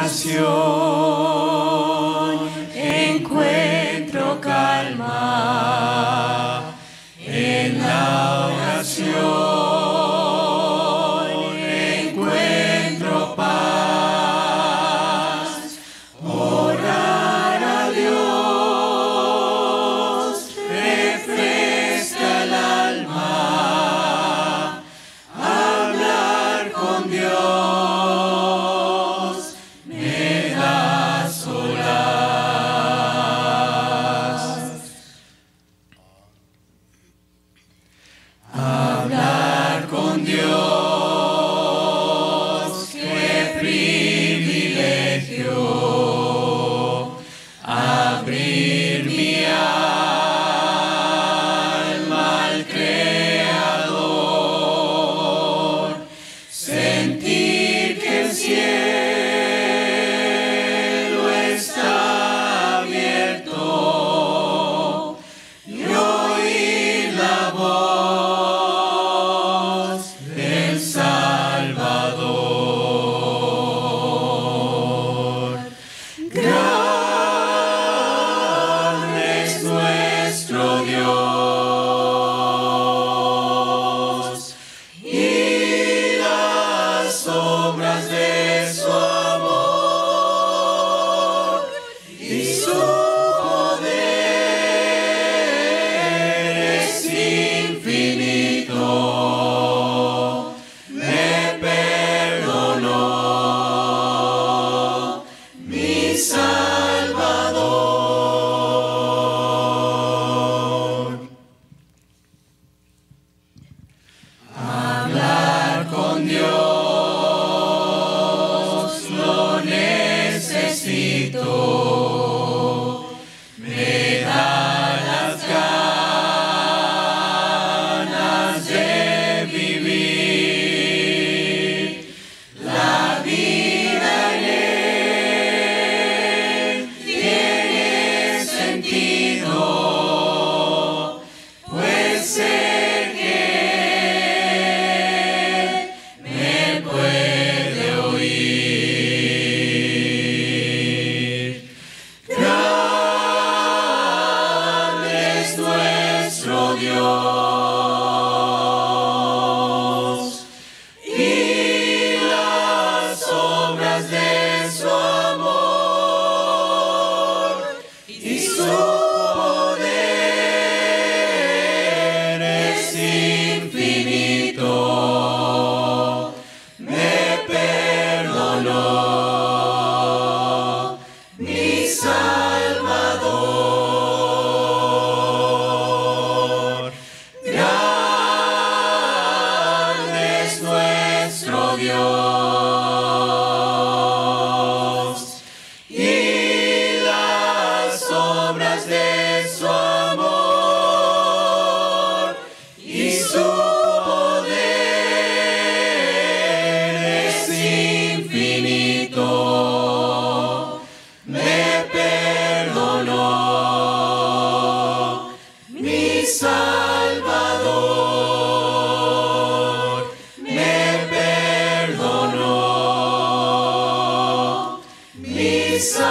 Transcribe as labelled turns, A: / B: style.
A: oración encuentro calma, en la oración encuentro paz. Orar a Dios refresca el alma, hablar con Dios me da solaz. Hablar con Dios, qué privilegio, abrir mi alma al Creador, sentir que el cielo está abierto y oír la voz del Salvador. Grande es nuestro Dios y las obras de su amor y su poder es infinito. Me perdonó mi Salvador. Hablar con Dios lo necesito, me da las ganas de vivir la vida en él tiene sentido, pues sé que me puede oír. Grande es nuestro Dios y las obras de su amor y su poder es infinito. Me perdonó mi Salvador. Grande es nuestro Dios y las obras de su amor y su poder es infinito. Me perdonó mi Salvador. Me perdonó mi Salvador.